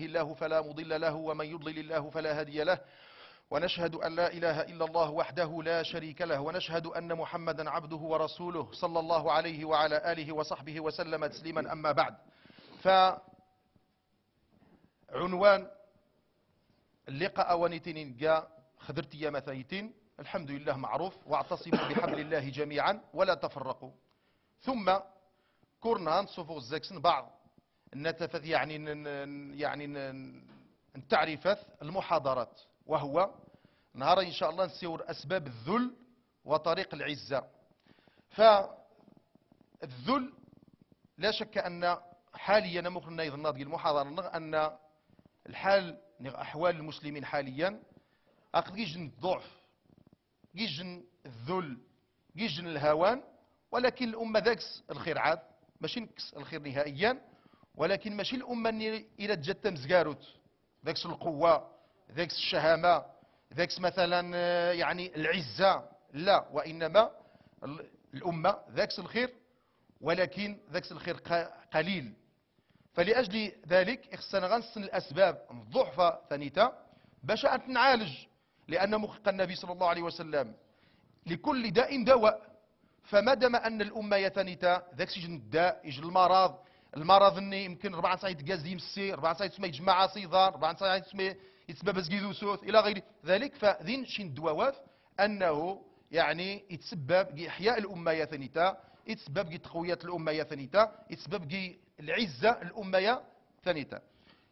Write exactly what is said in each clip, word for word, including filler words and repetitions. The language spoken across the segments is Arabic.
الله فلا مضل له ومن يضلل الله فلا هادي له، ونشهد أن لا إله إلا الله وحده لا شريك له، ونشهد أن محمدا عبده ورسوله صلى الله عليه وعلى آله وصحبه وسلم تسليما. أما بعد، فعنوان اللقاء ونتين جاء خدرت يا مثايتين الحمد لله معروف، واعتصموا بحبل الله جميعا ولا تفرقوا. ثم كورنا نصفو الزاكسن بعض النتفذ يعني يعني نتعرفث المحاضرات، وهو نهار إن شاء الله نسيور أسباب الذل وطريق العزة. فالذل لا شك أن حاليا ممكن أيضا المحاضرة أن الحال أحوال المسلمين حاليا أخذ جيجن الضعف، جيجن الذل، جيجن الهوان، ولكن الأمة ذاكس الخير عاد ماشي نكس الخير نهائيا، ولكن ماشي الأمة إلى تجت مزقاروت ذاكس القوة، ذاكس الشهامة، ذاكس مثلا يعني العزة، لا، وإنما الأمة ذاكس الخير، ولكن ذاكس الخير قليل. فلأجل ذلك خصنا غنسن الأسباب الضعفة ثانيتا باش نعالج، لأن مخلق النبي صلى الله عليه وسلم لكل داء دواء. فما دام أن الأمة يتنتا ذاك يجن الداء، يجن المرض، المرض اني يمكن ربع ساعات يتقاز يمسي، ربع ساعات يسمى يجمع صيدار، ربع ساعات يسمى يتسبب زكيدو سوث الى غير ذلك. فذين شين الدواوات انه يعني يتسبب احياء الامه يثنيتا، يتسبب تقويه الامه يثنيتا، يتسبب العزه الامه ثانيتا.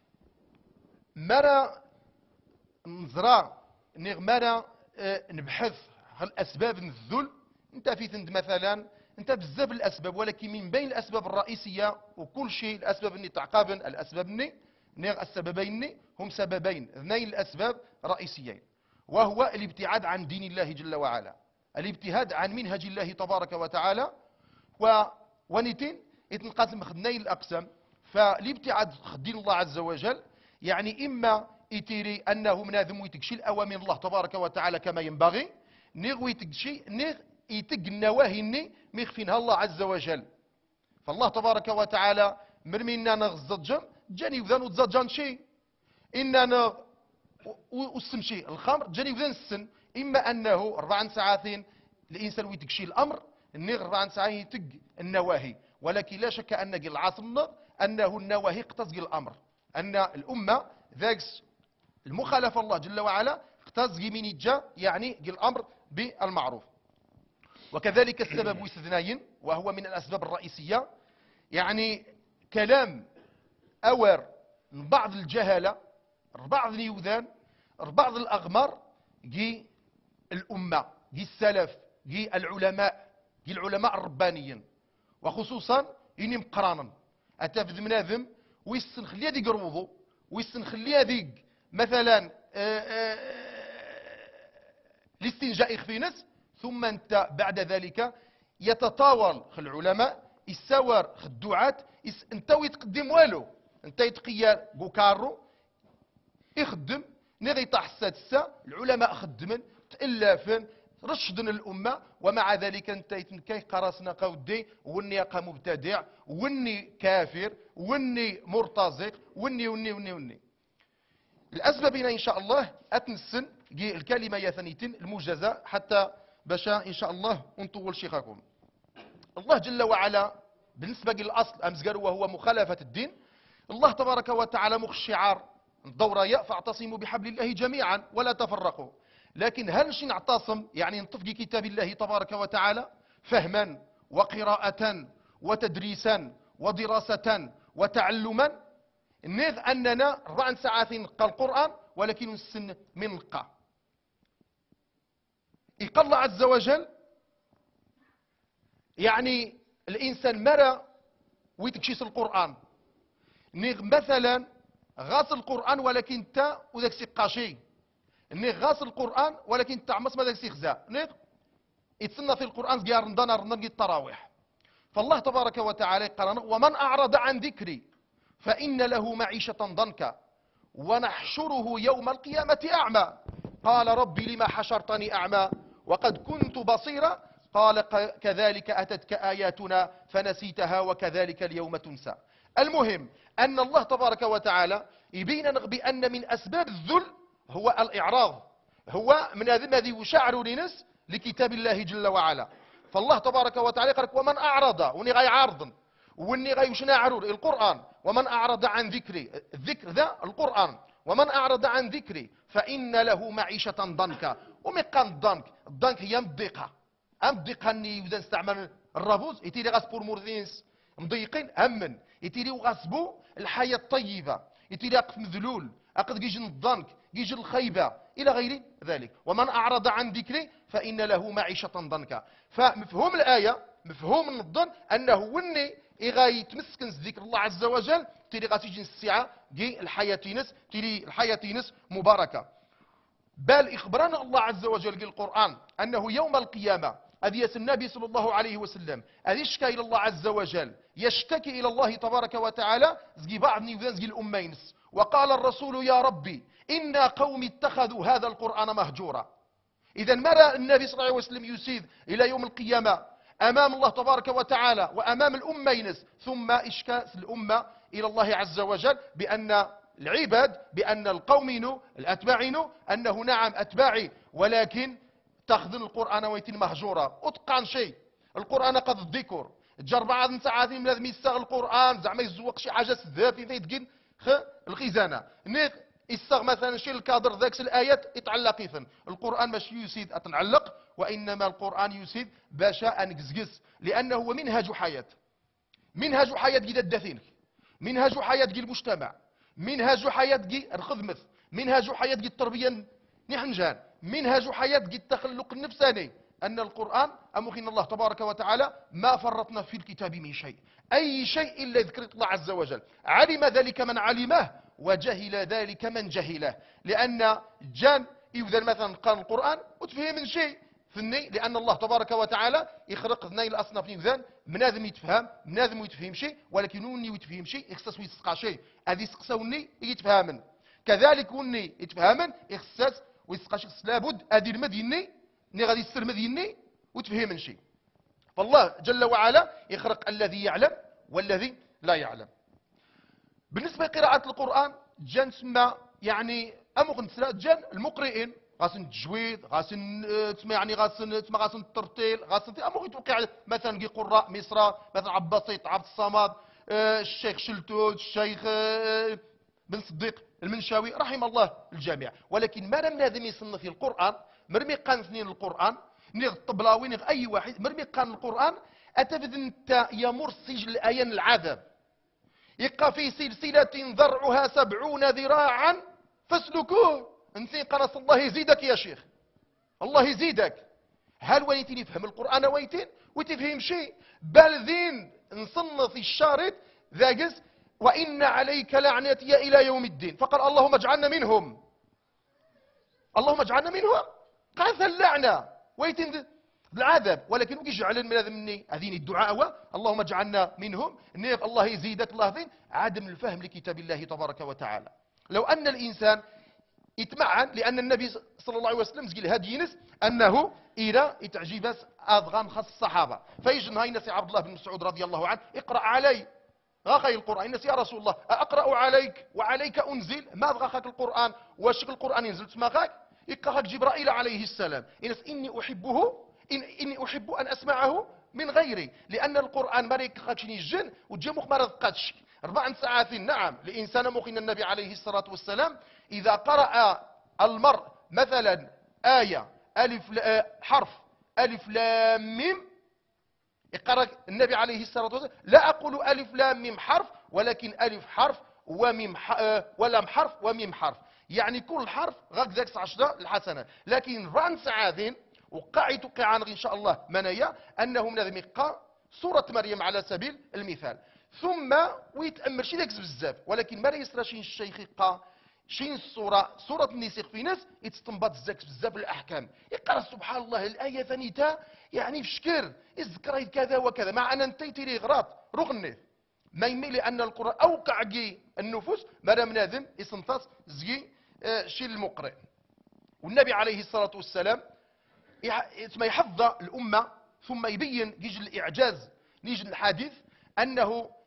مرة نزرع نغمرة نبحث عن اسباب الذل. انت في ثند مثلا انت بزاف الاسباب، ولكن من بين الاسباب الرئيسيه وكل شيء الاسباب اللي تعقابا الاسباب ني نيغ السببين هم سببين، اثنين الاسباب رئيسيين، وهو الابتعاد عن دين الله جل وعلا، الابتعاد عن منهج الله تبارك وتعالى. و ونتين يتنقسم اثنين الاقسام. فالابتعاد عن دين الله عز وجل يعني اما يتيري انه مناذم ويتكشي الاوامر الله تبارك وتعالى كما ينبغي، نيغ ويتكشي نيغ يتق النواهي ني ميخفينها الله عز وجل. فالله تبارك وتعالى مرمينا نغزجن جاني وذان وتزجن شيء اننا وسمشي الخمر جاني وذان السن، اما انه اربع ساعات الانسان ويتكشي الامر نيغ اربع ساعات يتق النواهي، ولكن لا شك ان العاصم انه النواهي اقتص الامر، ان الامه ذاك المخالفه الله جل وعلا اقتص من يجا يعني الامر بالمعروف. وكذلك السبب اثنين وهو من الأسباب الرئيسية، يعني كلام أور بعض الجهلة، بعض اليوذان، بعض الأغمار جي الأمة، جي السلف، جي العلماء، جي العلماء الربانيين، وخصوصا إني مقرانا أتفذ مناذم ويسن خليها ديك روضو، ويسن خليها ديك مثلا الاستنجاء يخفينس، ثم انت بعد ذلك يتطاول العلماء يساور الدعاة انت ويتقدم والو، انت يتقيا بوكارو يخدم نغي تحسات السا العلماء خدمن تألافن رشدن الأمة، ومع ذلك انت يتنكي قراسنا قودي وني مبتدع وني كافر وني مرتزق وني وني وني وني. الأسباب هنا إن شاء الله أتنسن الكلمة يا ثنيتين الموجزة حتى باشا ان شاء الله نطول شيخكم. الله جل وعلا بالنسبه للاصل امزقر وهو مخالفه الدين، الله تبارك وتعالى مخ الشعار الدوره يا فاعتصموا بحبل الله جميعا ولا تفرقوا. لكن هل نشي نعتصم يعني نطفق كتاب الله تبارك وتعالى فهما وقراءة وتدريسا ودراسة وتعلما، نيغ اننا اربع ساعات نقرا القران ولكن نسن من نقرا يقال الله عز وجل يعني الانسان مرة ويتكشيس القران نيغ مثلا غاص القران ولكن تا وذاك سيقاشي، نيغ غاص القران ولكن تا عمص ما ذاك سيخزا، نيغ يتسنى في القران زيار رمضان رمضان التراويح. فالله تبارك وتعالى قال ومن اعرض عن ذكري فان له معيشه ضنكا ونحشره يوم القيامه اعمى قال ربي لما حشرتني اعمى وقد كنت بصيرا قال كذلك أتتك آياتنا فنسيتها وكذلك اليوم تنسى. المهم أن الله تبارك وتعالى يبين بأن من أسباب الذل هو الإعراض، هو من هذا الذي يشعر لناس لكتاب الله جل وعلا. فالله تبارك وتعالى قال ومن أعرض وني غاي عارض وني غاي وشنا عرور القرآن، ومن أعرض عن ذكري، الذكر ذا القرآن، ومن أعرض عن ذكري فإن له معيشة ضنكا. ومن قال الضنك، الضنك هي مضيقة، أم ضيقة اني يبدا نستعمل الرابوز يتيري غاسبور مورثينس مضيقين همن يتيري وغاسبو الحياة الطيبة، يتيري أقف مذلول أقد يجي الضنك يجي الخيبة إلى غير ذلك. ومن أعرض عن ذكري فإن له معيشة ضنكا. فمفهوم الآية، مفهوم من الظن أنه وني إغاي يتمسكن ذكر الله عز وجل تيري غاتيجي الساعة جي الحياة تينس تيري الحياة تينس مباركة. بل إخبرنا الله عز وجل في القرآن أنه يوم القيامة أذيس النبي صلى الله عليه وسلم أذي يشكى إلى الله عز وجل، يشتكي إلى الله تبارك وتعالى زي بعض نيوذان زي الأمينس. وقال الرسول يا ربي إن قوم اتخذوا هذا القرآن مهجورا. إذا مرى النبي صلى الله عليه وسلم يسيد إلى يوم القيامة أمام الله تبارك وتعالى وأمام الأمينس، ثم إشكى الأمة إلى الله عز وجل بأن العباد، بأن القومين الأتباعين أنه نعم أتباعي ولكن تخذن القرآن ويتن مهجورة. أتقان شيء القرآن قد الذكر تجر بعض ساعات من لازم يستغل القرآن زعما يزوق شي حاجة سذافي فيتقن الخزانة نيك يستغ مثلا شي الكادر ذاك الآيات يتعلق يثن. القرآن ماشي يسيد أتنعلق، وإنما القرآن يسيد باشا أنقزقز، لأنه هو منهج حياة، منهج حياة جدا الدثينك، منهج حياة جي المجتمع، منهج حياة جي الخدمة، منهج حياة جي التربية نحنجان، منهج حياة جي التخلق النفساني. أن القرآن أمخين الله تبارك وتعالى ما فرطنا في الكتاب من شيء، أي شيء إلا ذكر الله عز وجل. علم ذلك من علمه وجهل ذلك من جهله، لأن جان يبذل مثلا قال القرآن وتفهم من شيء فني، لأن الله تبارك وتعالى يخلق اثنين الأصناف نيوذان، بنادم يتفهم بنادم يتفهم شيء، ولكن وني يتفهم شيء يخصص ويسقى شيء، هذه يسقى وني يتفهمن، كذلك وني يتفهمن يخصص ويسقى شيء. لابد هذه المديني ني غادي يسر مديني وتفهم شيء. فالله جل وعلا يخلق الذي يعلم والذي لا يعلم. بالنسبة لقراءة القرآن جان تسمى يعني أمغن جان المقرئين غاسن التجويد غاسن تسمى يعني غاسن تسمى غاسن الترتيل غاسن أمغن يتوقع مثلا كي قراء مصر مثلا عبد البسيط عبد الصمد الشيخ شلتوت الشيخ بن صديق المنشاوي رحم الله الجميع. ولكن ما لم لازم يصنف القرآن مرمي قان سنين القرآن نيغ الطبلاوي نيغ أي واحد مرمي قان القرآن أتبذ أنت يمر سجل الآيان العذاب يبقى في سلسلة ذرعها سبعون ذراعا فاسلكوه. انت قنص الله يزيدك يا شيخ، الله يزيدك. هل ويتين يفهم القرآن ويتين وتفهم شيء؟ بل ذين نصنف الشارط ذاقز وإن عليك لعنتي إلى يوم الدين، فقال اللهم اجعلنا منهم، اللهم اجعلنا منهم. قاث اللعنة ويتين العذاب. ولكن وكي جعلن من هذا مني هذين الدعاء هو اللهم اجعلنا منهم نيق الله يزيدك الله ذين عدم الفهم لكتاب الله تبارك وتعالى. لو أن الإنسان يتمعن، لأن النبي صلى الله عليه وسلم قال هدينس أنه إلى يتعجب أضغام خاص الصحابة فيجن هاي نسي عبد الله بن مسعود رضي الله عنه اقرأ علي غاخي القرآن نسي يا رسول الله أقرأ عليك وعليك أنزل ما بغاخك القرآن واش القرآن ينزل تسمعك يقرأك جبرائيل عليه السلام إنس إني أحبه إن إني أحب أن أسمعه من غيري، لأن القرآن ما يكخاتشني الجن وتجي مخ ما رزقاتش أربع ساعات. نعم لإنسان مخين النبي عليه الصلاة والسلام إذا قرأ المرء مثلا آية ألف حرف ألف لام ميم يقرأ النبي عليه الصلاة والسلام لا أقول ألف لام ميم حرف ولكن ألف حرف وميم ولام حرف وميم حرف، يعني كل حرف غاك ذاك عشرة الحسنة. لكن ران ساعات وقع توقع إن شاء الله منايا أنه من هذا يقرأ سورة مريم على سبيل المثال ثم ويتأمل شي ذاك بزاف، ولكن ما يسرى شي الشيخ يقرأ شين الصورة سورة النساء في ناس يتستنبط زاك بزاف الأحكام يقرأ سبحان الله الآية ثانيتا يعني في شكر يذكر كذا وكذا مع أن انت تيري غراط رغني ما يميل أن القرآن أوقع جي النفوس ما من نادم يسنطس زي آه شي المقرئ. والنبي عليه الصلاة والسلام ما يحفظ الأمة ثم يبين يجي الإعجاز نيجي الحديث أنه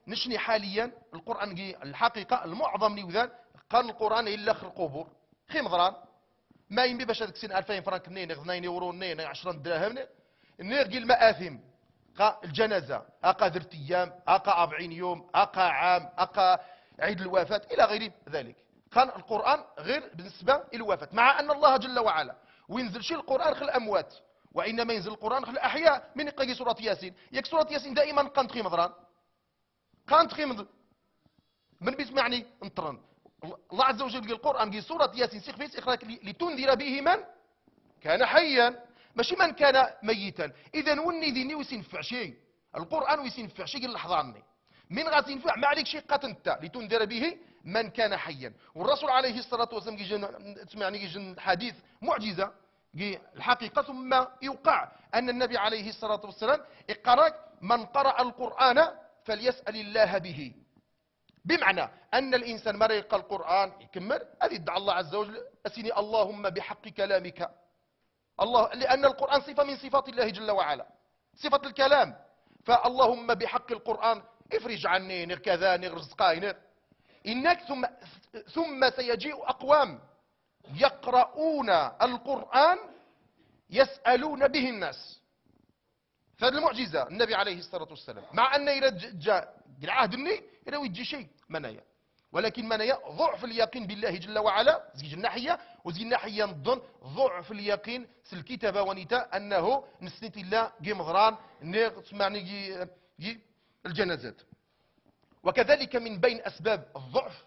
نشني حاليا القران جي الحقيقه المعظم نيوذان قال القران الا خر القبور خي مضران ما يمي باش هذاك سين ألفين فرنك نين اثنين يورو نين عشرة دراهم نير قي المآثم قا الجنازه اقا درت ايام اقا أربعين يوم اقا عام اقا عيد الوفاه الى غير ذلك. كان القران غير بالنسبه الى الوفاه، مع ان الله جل وعلا وينزل شي القران خل الاموات، وانما ينزل القران خل الاحياء. من يقرا سوره ياسين ياك سوره ياسين دائما قانت خي مضران قانت خي مضران من بيسمعني انطرن. الله عز وجل قال القران قال سوره ياسين سيخ فيس اخراك لتنذر به من كان حيا ماشي من كان ميتا. اذا وني ذيني ويسنفع شيء القران ويسنفع شيء اللحظه من غتنفع ما عليك شي قات انت لتنذر به من كان حيا. والرسول عليه الصلاه والسلام يجي تسمعني يجي الحديث معجزه الحقيقه ثم يوقع ان النبي عليه الصلاه والسلام اقرا من قرأ القران فليسأل الله به، بمعنى ان الانسان مره يقرا القران يكمل هذه يدعى الله عز وجل اسني اللهم بحق كلامك الله، لان القران صفه من صفات الله جل وعلا صفه الكلام. فاللهم بحق القران افرج عني نغ كذا نغ رزقاي نغ انك ثم ثم سيجيء اقوام يقرؤون القران يسالون به الناس. فهذه المعجزه النبي عليه الصلاه والسلام، مع ان الى جاء العهد الني الى يجي شيء منايا، ولكن منايا ضعف اليقين بالله جل وعلا زيج الناحيه وزي الناحيه نظن ضعف اليقين في الكتابه ونتا انه نسنت الله جي مغران نيغ تسمعني جي, جي الجنازات. وكذلك من بين اسباب الضعف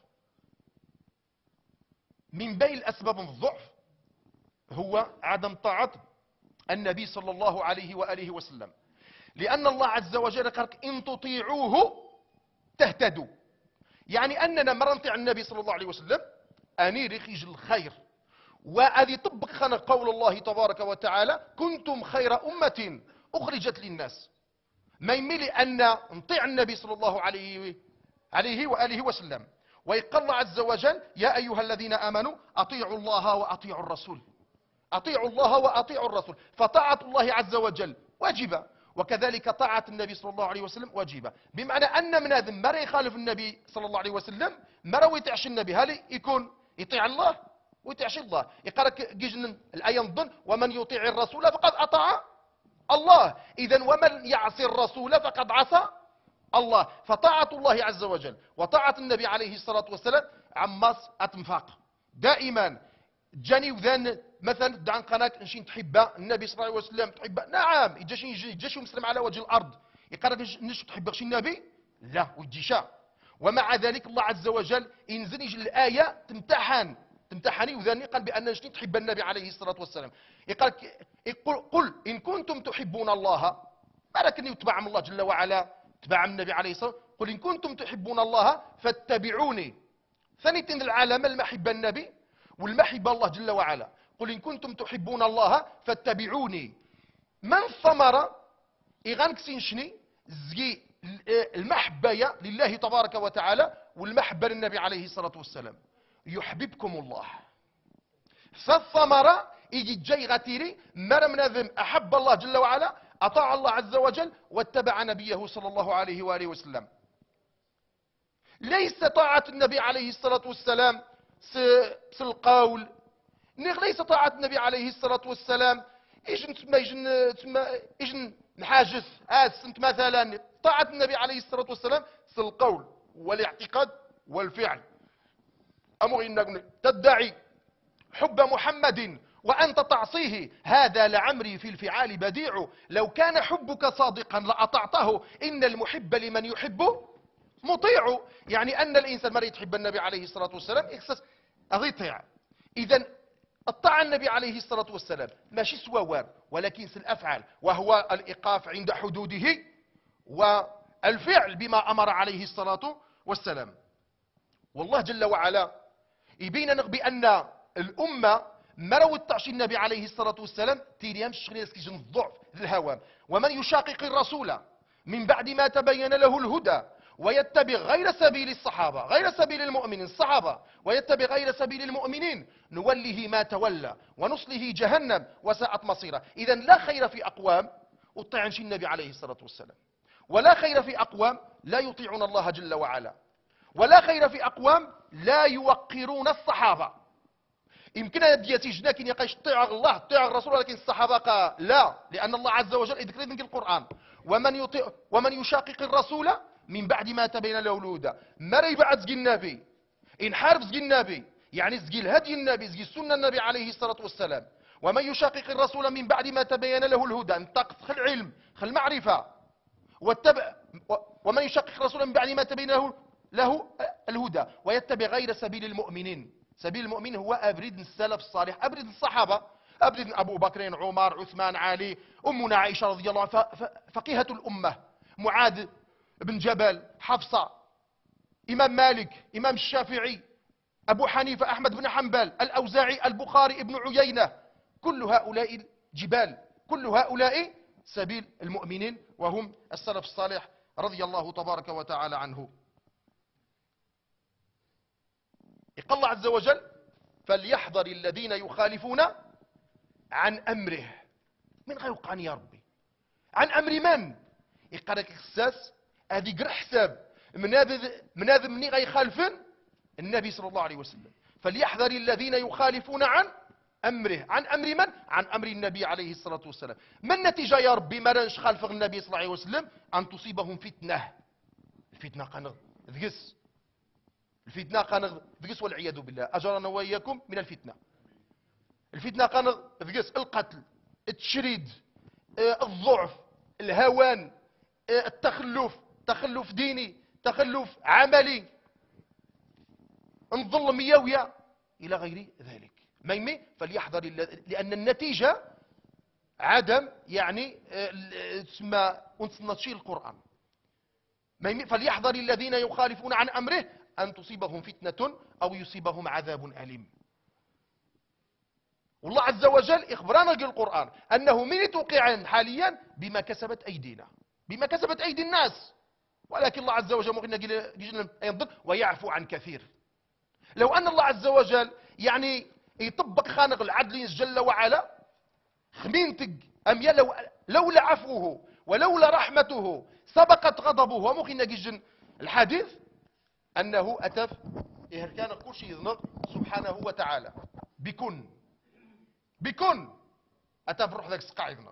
من بين اسباب الضعف هو عدم طاعه النبي صلى الله عليه واله وسلم، لان الله عز وجل قال ان تطيعوه تهتدوا. يعني اننا مرة نطيع النبي صلى الله عليه وسلم اني رخيج الخير، وهذه طبق خنا قول الله تبارك وتعالى كنتم خير امه اخرجت للناس. ما يميلي ان نطيع النبي صلى الله عليه عليه واله وسلم. ويقال الله عز وجل يا ايها الذين امنوا اطيعوا الله واطيعوا الرسول، اطيعوا الله واطيعوا الرسول. فطاعه الله عز وجل واجبه، وكذلك طاعه النبي صلى الله عليه وسلم واجبه، بمعنى ان من هذا مرة يخالف النبي صلى الله عليه وسلم مرة ويتعش النبي هل يكون يطيع الله ويتعش الله. يقرا جيجن الايه نظن ومن يطيع الرسول فقد اطاع الله، اذا ومن يعصي الرسول فقد عصى الله. فطاعه الله عز وجل وطاعه النبي عليه الصلاه والسلام عماس اتنفاق دائما. جاني وذان مثلا دعان قناك نشين تحب النبي صلى الله عليه وسلم تحب نعم يجي يجي مسلم على وجه الارض يقرا نش تحب شي النبي لا ويجيشا. ومع ذلك الله عز وجل ينزل يجي الايه تمتحن تمتحني وذاني قال بان نشين تحب النبي عليه الصلاه والسلام. يقول يقول قل ان كنتم تحبون الله ولكن يتبع الله جل وعلا تبع النبي عليه الصلاه والسلام. قل ان كنتم تحبون الله فاتبعوني. ثاني العلامه المحبه النبي والمحبة الله جل وعلا. قل إن كنتم تحبون الله فاتبعوني. من ثمرة إغانكسين شني زي المحبة لله تبارك وتعالى والمحبة للنبي عليه الصلاة والسلام يحببكم الله. فالثمرة يجي جاي غتيري مرة من ذم أحب الله جل وعلا أطاع الله عز وجل واتبع نبيه صلى الله عليه وآله وسلم. ليس طاعة النبي عليه الصلاة والسلام في القول ليس طاعة النبي عليه الصلاة والسلام يجن تما يجن تما يجن نحاجس اسنت مثلا. طاعة النبي عليه الصلاة والسلام في القول والاعتقاد والفعل. أمر إنك تدعي حب محمد وأنت تعصيه هذا لعمري في الفعال بديع. لو كان حبك صادقا لأطعته إن المحب لمن يحبه مطيع. يعني أن الإنسان مرة يحب النبي عليه الصلاة والسلام يخصص أغيطيع. إذا الطاعة النبي عليه الصلاة والسلام ماشي سوى وار ولكن في الأفعال، وهو الإيقاف عند حدوده والفعل بما أمر عليه الصلاة والسلام. والله جل وعلا يبين بأن الأمة مروا التعشي النبي عليه الصلاة والسلام تيريام الشغل يسكيجن الضعف الهوام. ومن يشاقق الرسول من بعد ما تبين له الهدى ويتبع غير سبيل الصحابة غير سبيل المؤمنين الصحابة ويتبع غير سبيل المؤمنين نوله ما تولى ونصله جهنم وساءت مصيره. إذا لا خير في أقوام وطعنش النبي عليه الصلاة والسلام ولا خير في أقوام لا يطيعون الله جل وعلا، ولا خير في أقوام لا يوقرون الصحابة. يمكن أن يتيجنا كي يقاش طيع الله طيع الرسول، ولكن الصحابة قال لا، لأن الله عز وجل يذكر في القرآن ومن يطيع ومن يشاقق الرسول من بعد ما تبين له الهدى. مري بعد زكي النبي انحارب زكي النبي، يعني زكي الهدي النبي، زكي السنة النبي عليه الصلاة والسلام. ومن يشاقق الرسول من بعد ما تبين له الهدى، انتقص خل العلم خل المعرفة واتبع، ومن يشاقق الرسول من بعد ما تبين له له الهدى ويتبع غير سبيل المؤمنين. سبيل المؤمن هو أبرد السلف الصالح، أبرد الصحابة، أبرد أبو بكر عمر عثمان علي، أمنا عائشة رضي الله عنها فقيهة الأمة، معاذ بن جبل، حفصة، إمام مالك، إمام الشافعي، أبو حنيفة، أحمد بن حنبل، الأوزاعي، البخاري، ابن عيينة، كل هؤلاء الجبال، كل هؤلاء سبيل المؤمنين وهم السلف الصالح رضي الله تبارك وتعالى عنه. يقول الله عز وجل فليحذر الذين يخالفون عن أمره. من غيوقعني يا ربي؟ عن أمر من؟ يقرأ الخساس هذه قرح حساب من هذا من هذا مني غيخالفن النبي صلى الله عليه وسلم. فليحذر الذين يخالفون عن أمره. عن أمر من؟ عن أمر النبي عليه الصلاة والسلام. ما النتيجة يا ربي ما رانش خالف النبي صلى الله عليه وسلم؟ أن تصيبهم فتنة. الفتنة قنغ ذقس، الفتنة قنغ ذقس والعياذ بالله، أجرنا وإياكم من الفتنة. الفتنة قنغ ذقس القتل، التشريد، الضعف، الهوان، التخلف، تخلف ديني، تخلف عملي، نظلم ياوية إلى غير ذلك. ما يمي فليحذر، لأن النتيجة عدم يعني تسمى ونتشيل القرآن. ما يمي فليحذر الذين يخالفون عن أمره أن تصيبهم فتنة أو يصيبهم عذاب أليم. والله عز وجل إخبرنا في القرآن أنه من توقع حاليا بما كسبت أيدينا، بما كسبت أيدي الناس، ولكن الله عز وجل ممكن ينضل ويعفو عن كثير. لو أن الله عز وجل يعني يطبق خانق العدل جل وعلا خمينتق أم لو لولا عفوه ولولا رحمته سبقت غضبه. وممكن نجي الحديث أنه أتف إيه كان كل شيء يذنب سبحانه وتعالى بكن بكن أتف روح ذاك السقع يذنب.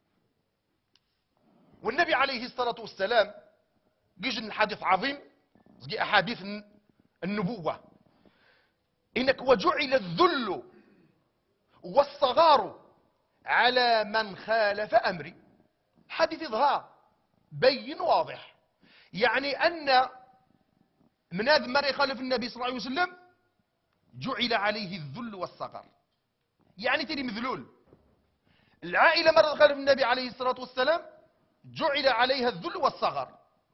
والنبي عليه الصلاة والسلام يجي حديث عظيم زي أحاديث النبوة، إنك وجعل الذل والصغار على من خالف أمري. حديث إظهار بين واضح، يعني أن من هذا ما يخالف النبي صلى الله عليه وسلم جعل عليه الذل والصغر، يعني تري مذلول. العائلة مرة خالف النبي عليه الصلاة والسلام جعل عليها الذل والصغر.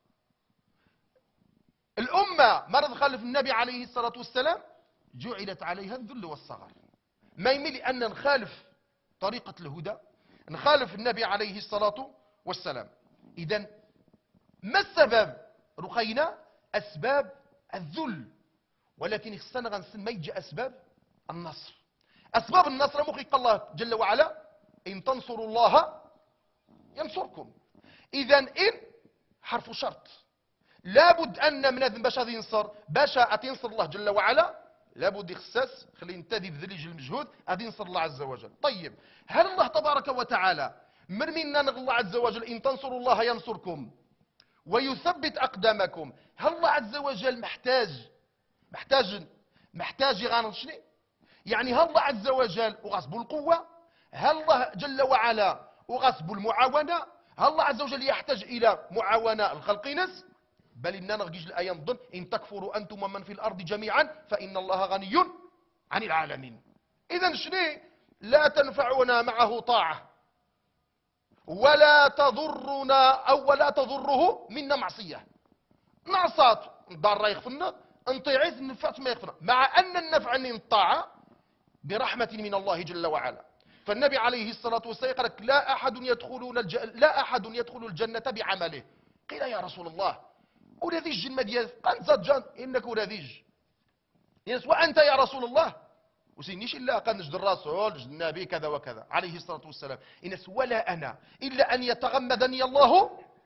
الأمة مرة خالف النبي عليه الصلاة والسلام جعلت عليها الذل والصغر. ما يميل أن نخالف طريقة الهدى، نخالف النبي عليه الصلاة والسلام. إذن ما السبب؟ رخينا أسباب الذل، ولكن خصنا غنسن ما يجي أسباب النصر. أسباب النصر مخيق الله جل وعلا إن تنصروا الله ينصركم. إذن إن حرف شرط، لابد أن من هذا باش غادي ينصر، باش أتنصر الله جل وعلا لابد يخصص خلي انت بذلج المجهود غادي ينصر الله عز وجل. طيب هل الله تبارك وتعالى مرمينا الله عز وجل إن تنصروا الله ينصركم ويثبت أقدامكم؟ هل الله عز وجل محتاج محتاج محتاج يغانشني؟ يعني هل الله عز وجل أغصب القوة؟ هل الله جل وعلا أغصب المعاونة؟ هل الله عز وجل يحتاج إلى معاونة الخلق ناس؟ بل إننا نرجع الآية نظن إن تكفروا أنتم ومن في الأرض جميعا فإن الله غني عن العالمين. إذا شنو لا تنفعنا معه طاعة ولا تضرنا أو ولا تضره منا معصية. نعصات ضار يغفرنا نطيعيز النفعت ما يغفرنا، مع أن النفع من الطاعة برحمة من الله جل وعلا. فالنبي عليه الصلاة والسلام قال لا أحد يدخلون الج... لا أحد يدخل الجنة بعمله. قيل يا رسول الله ولذيج الجنة ديال قال زجان إنك ولذيج يس وأنت يا رسول الله وسينيش إلا قد نجد الرسول نجد النبي كذا وكذا عليه الصلاة والسلام. إنس ولا أنا إلا أن يتغمدني الله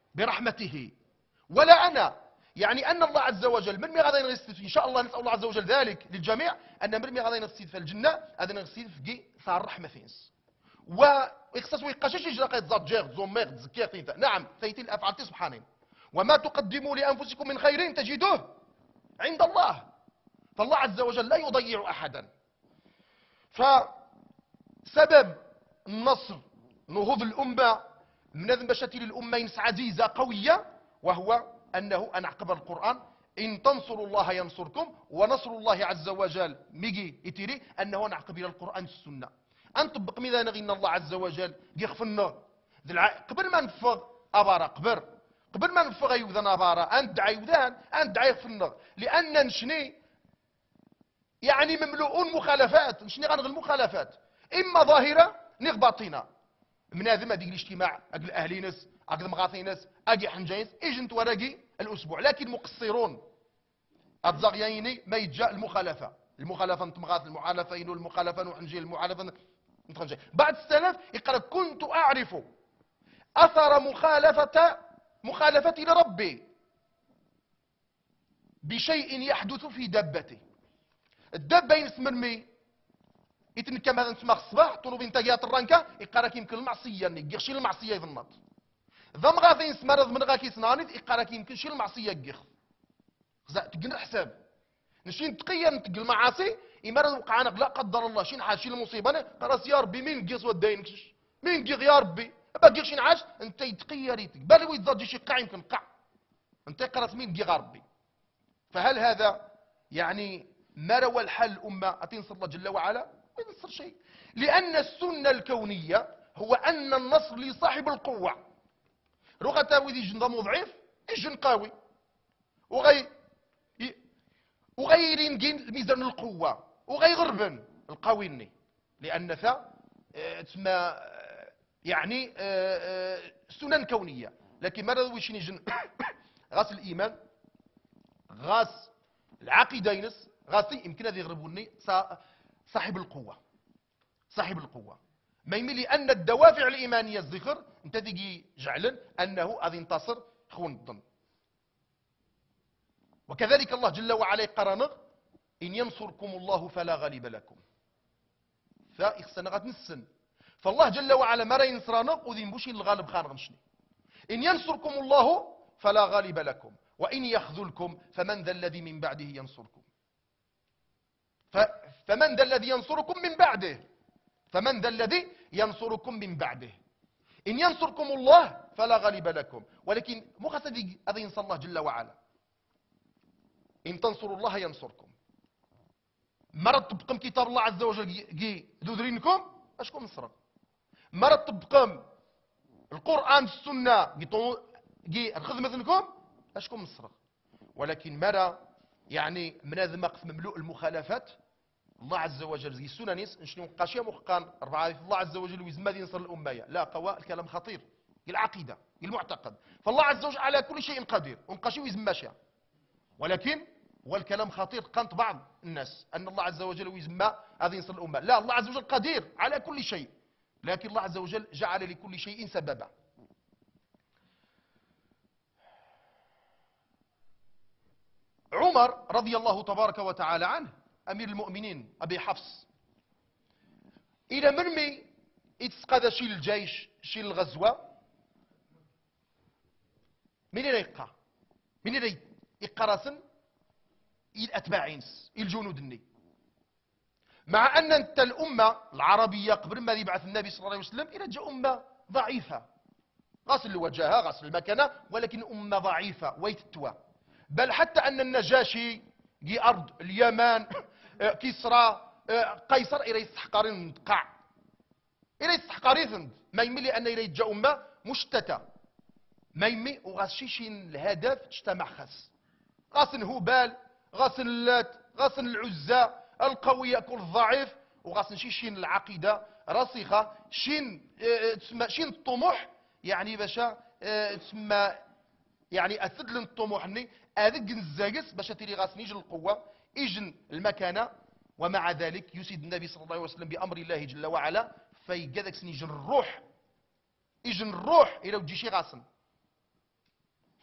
برحمته. ولا أنا يعني أن الله عز وجل من مي غادي نغسل إن شاء الله، نسأل الله عز وجل ذلك للجميع، أن من مي غادي نغسل في الجنة غادي نغسل في كي صار الرحمة فينس وإخصاص ويقاشش يجرى قيد زاد جيغ زوميغ زكيق. نعم فايتين الأفعال سبحانه. وما تقدموا لأنفسكم من خير تجدوه عند الله. فالله عز وجل لا يضيع أحدا. فسبب النصر نهوض الأمة من مشاتل الأمة ينس عزيزة قوية، وهو أنه أن عقب القرآن إن تنصروا الله ينصركم، ونصر الله عز وجل ميجي إتيري أنه نعقب إلى القرآن السنة. أنطبق ميزان غينا الله عز وجل يخفنا قبل ما نفغ أبارا قبر قبل ما نفغ أيوذان أبارا أند عيوذان أند عيخفنا، لأن نشني يعني مملوءون مخالفات. نشني غنغ المخالفات إما ظاهرة نغ باطنة. من هذا ما ديك الاجتماع أقل أهلي ناس أقل مغاثي ناس أجي حنجينس إجنت ورقي الأسبوع، لكن مقصرون أتزغييني ما يتجاء المخالفة المخالفة نتمغاث المخالفة إنو المخالفة نحنجي المخالفة نتخنجي. بعد السلف يقرأ كنت أعرف أثر مخالفة مخالفتي لربي بشيء يحدث في دبتي. الدبة ينسمرمي يتنكم هذا نسمع الصباح طلب انتاجات الرنكة يقرأ يمكن المعصية نيك شي المعصية يظنط ذا مغاثين سمرض من غاكي سنانيت يقرأ يمكن شي المعصية يجخ تقن الحساب نشي نتقيا نتقل المعاصي إمارة وقعنا لا قدر الله شي نحاش شي المصيبة قراس يا ربي مين قيس وداين مين قيغ يا ربي باقي شي نعاش انت يتقيا ريتك بالي ويتزاد شي قاع يمكن قاع انت قراس مين قيغ ربي. فهل هذا يعني ما روى الحال الأمة أتنصر الله جل وعلا؟ ما ينصر شيء، لأن السنة الكونية هو أن النصر لصاحب القوة. روغا تاوي دي جن ضعيف يجن قوي وغي وغير ينقين ميزان القوة وغي غربن القويني، لأن ذا تسمى يعني سنن كونية. لكن ما رويش يجن غاس الإيمان غاس العقيدة ينس غاسي يمكن هذا يغربوني صاحب القوة صاحب القوة ما يميلي أن الدوافع الإيمانية الزخر انت تيجي جعلا أنه أذ ينتصر خون الظن. وكذلك الله جل وعلا قرنغ إن ينصركم الله فلا غالب لكم. فإخسنا غتنسن فالله جل وعلا ما راه ينصرنا وذين بوشي الغالب خان غنشني. إن ينصركم الله فلا غالب لكم وإن يخذلكم فمن ذا الذي من بعده ينصركم. فمن ذا الذي ينصركم من بعده فمن ذا الذي ينصركم من بعده. إن ينصركم الله فلا غالب لكم، ولكن مو خاص هذا ينصر الله جل وعلا. إن تنصروا الله ينصركم. مرة تبقم كتاب الله عز وجل جي ذذرينكم أشكم نصر. مرة تبقم القرآن السنة جي خدمتكم أشكم نصر. ولكن مرة يعني من هذا المقف مملوء المخالفات الله عز وجل زي السنانيس نشنو قاشيه مخقان أربعة الله عز وجل ويزماد ينصر الأمة لا قواء الكلام خطير العقيدة المعتقد. فالله عز وجل على كل شيء قدير ونقاشيه ويزماشا، ولكن والكلام خطير قنط بعض الناس أن الله عز وجل ويزمى هذا ينصر الأمة. لا، الله عز وجل قدير على كل شيء، لكن الله عز وجل جعل لكل شيء سببا. عمر رضي الله تبارك وتعالى عنه أمير المؤمنين أبي حفص إلى مرمي يتسقى شي الجيش شي الغزوة من اللي يقع من اللي يقع راسن الأتباعينس الجنود الني، مع أن أنت الأمة العربية قبل ما يبعث النبي صلى الله عليه وسلم إلى جاء أمة ضعيفة غسل الوجاهة غسل المكانة، ولكن أمة ضعيفة ويتتوى. بل حتى أن النجاشي جي أرض اليمن كسرى قيصر إلى يستحقرين قاع إلى يستحقرين ما يملي أن إلى جاء أمة مشتتة ما يمي وغاشيشين الهدف تجتمع خاص غاسن هبال غاسن اللات غاسن العزة القوي يأكل الضعيف وغاسن شيشين العقيدة راسخة شين اه تسمى شين الطموح يعني باشا اه تسمى يعني أثد لن الطموح ني أذق الزاقس باش تيري غاسن يجن القوة يجن المكانة. ومع ذلك يسيد النبي صلى الله عليه وسلم بأمر الله جل وعلا فيقذك سن يجن الروح يجن الروح إلى وجي شي غاسن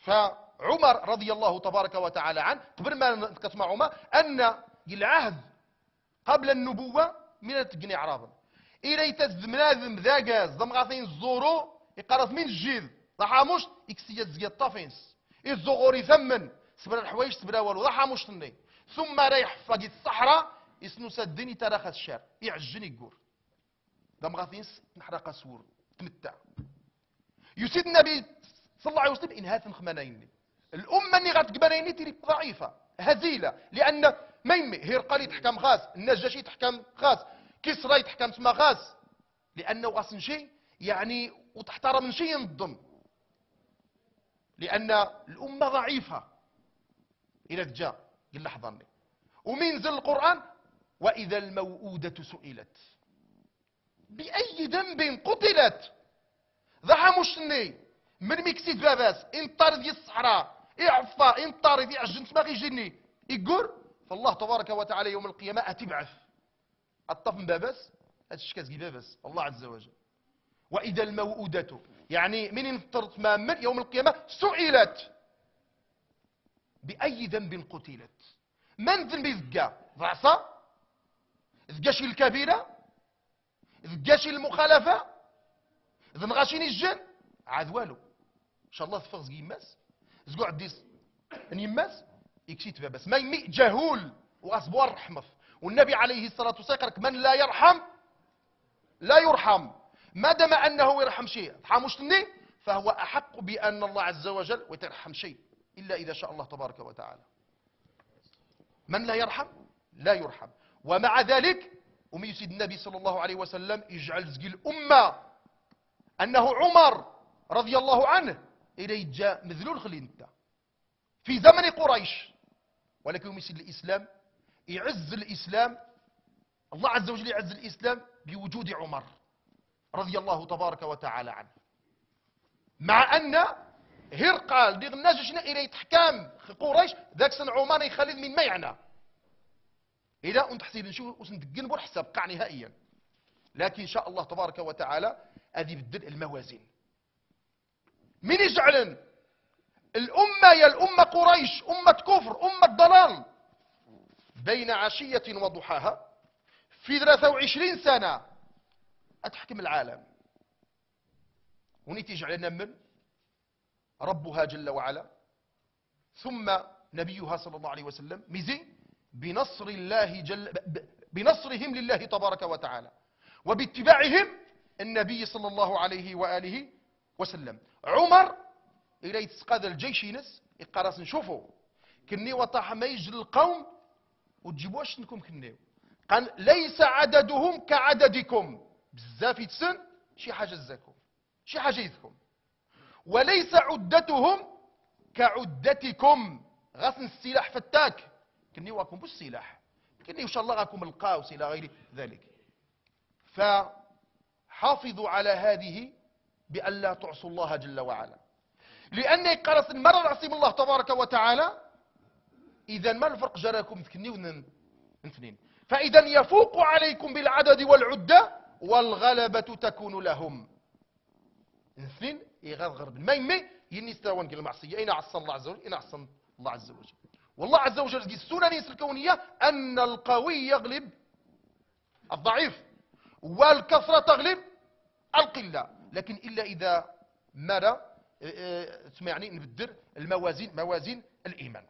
فعمر رضي الله تبارك وتعالى عنه قبل ما كتسمع عمر أن العهد قبل النبوة من تقني عرابا إلى يتزمنازم ذاقاز ضمغاثين الزورو يقرص من الجيد ضحاموش يكسي زياد طافينس الزغوري ثمن سبرا الحوايج سبرا والو ضحاموش تني ثم رايح فاقي الصحراء يسنو سدني تراخ الشار يعجني يقول ضمغاثينس نحرق سور تمتع يسيد النبي صلى الله عليه وسلم إنهاث خمانيني الأمة اللي غتقبليني تري ضعيفة هزيلة لأن ما يمي هرقل يتحكم خاص النجاشي يتحكم خاص كسرى يتحكم تما خاص لأنه غاصن شيء يعني وتحترم من شيء ينظم لأن الأمة ضعيفة إلى جاء قل لحظاني ومين نزل القرآن وإذا الموءودة سئلت بأي ذنب قتلت ضحى مشني من ميكسيت باباس انطار ديال الصحراء اعفى انطار ديال عجنت ما غيجيني يقول فالله تبارك وتعالى يوم القيامة أتبعث الطف من باباس هادشي كي باباس الله عز وجل وإذا الموءودة يعني من انفطرت مامن يوم القيامة سئلت بأي ذنب قتلت من ذنب ذكا ضعصة ذكاشي الكبيرة ذكاشي المخالفة ذنغاشيني الجن عاد والو ان شاء الله تفغز يماس زكو عديس يماس يكسيت باباس ما يمي جهول واصبوار رحمف والنبي عليه الصلاة والسلام قال من لا يرحم لا يرحم ما دام انه يرحم شيء تحامشتني فهو احق بان الله عز وجل ويترحم شيء الا اذا شاء الله تبارك وتعالى من لا يرحم لا يرحم ومع ذلك ومن سيد النبي صلى الله عليه وسلم يجعل زكي الامه انه عمر رضي الله عنه الى جاء مذلول خلي انت في زمن قريش ولكن يمثل الاسلام يعز الاسلام الله عز وجل يعز الاسلام بوجود عمر رضي الله تبارك وتعالى عنه مع ان هرقال ديال الناس شنا الى يتحكم قريش ذاك سن عمر يخلد من ما يعنى الى انت حسين نشوف وسندقن بور حساب قاع نهائيا لكن ان شاء الله تبارك وتعالى هذه بدل الموازين من يجعلن الأمة يا الأمة قريش أمة كفر أمة ضلال بين عشية وضحاها في ثلاثة وعشرين سنة أتحكم العالم ونتيجة علينا من ربها جل وعلا ثم نبيها صلى الله عليه وسلم مزي بنصر الله جل بنصرهم لله تبارك وتعالى وباتباعهم النبي صلى الله عليه وآله وسلم عمر إلى يتسقى الجيش ينس يقراس نشوفوا كني وطاح ما يجل القوم وتجيبوا واش نكم كنيو قال ليس عددهم كعددكم بزاف يتسن شي حاجة زاكم شي حاجة يذكم وليس عدتهم كعدتكم غاسن السلاح فتاك كني واكم بالسلاح كني ان شاء الله غاكم القاوس الى غير ذلك فحافظوا على هذه بأن لا تعصوا الله جل وعلا لأن يقرص المرة العصيم الله تبارك وتعالى إذا ما الفرق جراكم ثكني ونثنين فإذا يفوق عليكم بالعدد والعدة والغلبة تكون لهم اثنين يغرغر ما يمي ينستوان المعصية أين عصى الله عز وجل أين عصى الله عز وجل والله عز وجل في السنن الكونية أن القوي يغلب الضعيف والكثرة تغلب القلة لكن إلا إذا مر يعني نبدر الموازين موازين الإيمان